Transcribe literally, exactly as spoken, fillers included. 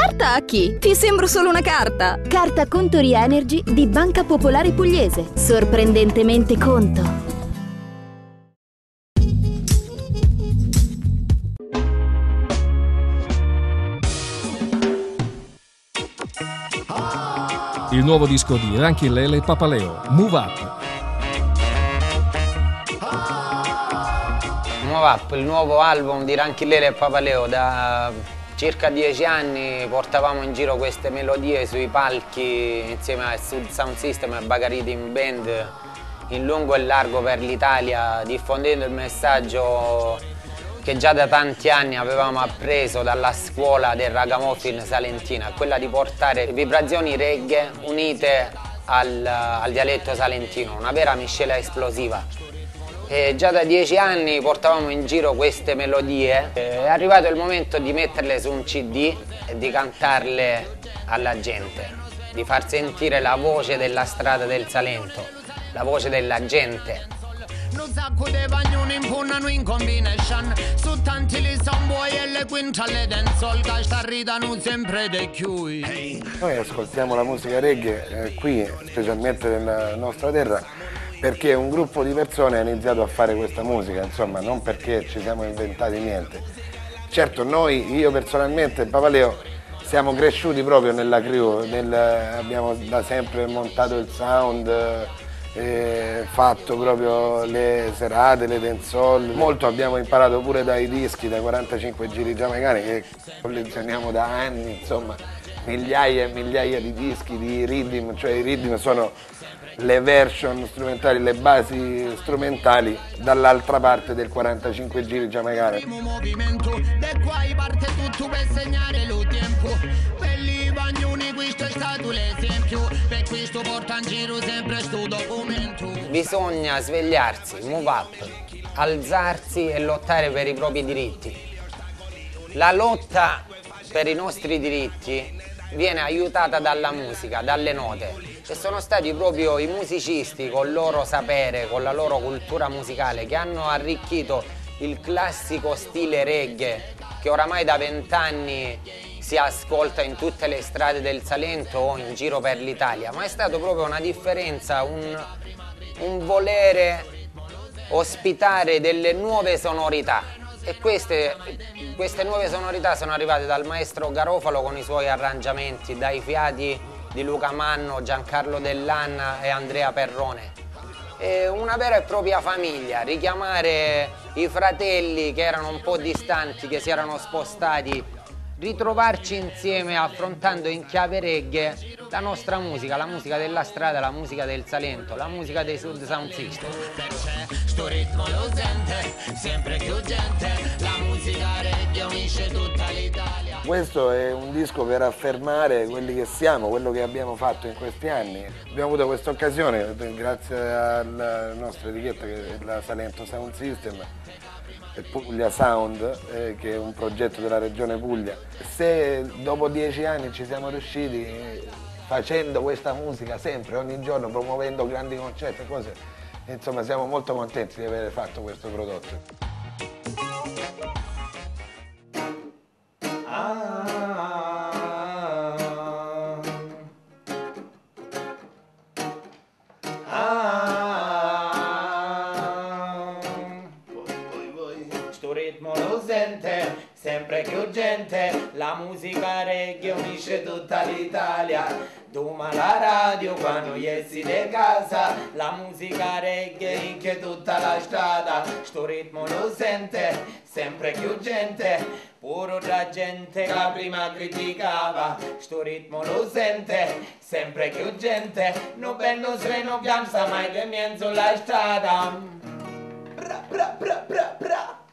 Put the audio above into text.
carta a chi? Ti sembro solo una carta. Carta Conto Re-Energy di Banca Popolare Pugliese. Sorprendentemente conto. Il nuovo disco di Ranky Lele e Papaleo, Move Up. Move Up, il nuovo album di Ranky Lele e Papaleo. Da circa dieci anni portavamo in giro queste melodie sui palchi insieme a Sud Sound System e Bacca Rhythm Band in lungo e largo per l'Italia, diffondendo il messaggio che già da tanti anni avevamo appreso dalla scuola del ragamuffin salentino, quella di portare vibrazioni reggae unite al, al dialetto salentino, una vera miscela esplosiva. E già da dieci anni portavamo in giro queste melodie, è arrivato il momento di metterle su un C D e di cantarle alla gente, di far sentire la voce della strada del Salento, la voce della gente. Un sacco di bagnoni impugnano in combination su tanti li sambuoi e le quintale dancehall che sta ridano sempre di più. Noi ascoltiamo la musica reggae eh, qui, specialmente nella nostra terra, perché un gruppo di persone ha iniziato a fare questa musica, insomma, non perché ci siamo inventati niente. Certo, noi, io personalmente e Papaleo, siamo cresciuti proprio nella crew, nel, abbiamo da sempre montato il sound, eh, fatto proprio le serate, le dancehall. Molto abbiamo imparato pure dai dischi, dai quarantacinque giri giamaicani che collezioniamo da anni, insomma, migliaia e migliaia di dischi di rhythm, cioè i rhythm sono le version strumentali, le basi strumentali dall'altra parte del quarantacinque giri giamaicano. Il movimento da qua parte tutto per segnare lo tempo. Belli bagnoni, questo è stato l'esempio, per questo porta in giro sempre sto documento. Bisogna svegliarsi, move up, alzarsi e lottare per i propri diritti. La lotta per i nostri diritti viene aiutata dalla musica, dalle note. E sono stati proprio i musicisti col loro sapere, con la loro cultura musicale che hanno arricchito il classico stile reggae che oramai da vent'anni si ascolta in tutte le strade del Salento o in giro per l'Italia, ma è stato proprio una differenza, un, un volere ospitare delle nuove sonorità. E queste, queste nuove sonorità sono arrivate dal maestro Garofalo con i suoi arrangiamenti, dai fiati di Luca Manno, Giancarlo Dell'Anna e Andrea Perrone. È una vera e propria famiglia, richiamare i fratelli che erano un po' distanti, che si erano spostati, ritrovarci insieme affrontando in chiave reggae la nostra musica, la musica della strada, la musica del Salento, la musica dei Sud Sound System. Sto ritmo lo sente, sempre più gente, la musica reggae unisce tutta l'Italia. Questo è un disco per affermare quelli che siamo, quello che abbiamo fatto in questi anni. Abbiamo avuto questa occasione grazie alla nostra etichetta che è la Salento Sound System e Puglia Sound, eh, che è un progetto della regione Puglia. Se dopo dieci anni ci siamo riusciti eh, facendo questa musica sempre, ogni giorno, promuovendo grandi concerti e cose, insomma siamo molto contenti di aver fatto questo prodotto. Sempre più gente, la musica reggae unisce tutta l'Italia. Duma la radio quando esci di casa, la musica reggae inche tutta la strada. Sto ritmo lo sente, sempre più gente, puro da gente che prima criticava. Sto ritmo lo sente, sempre più gente, non vengo sveno pianza mai che mezzo la strada. Bra bra bra bra bra.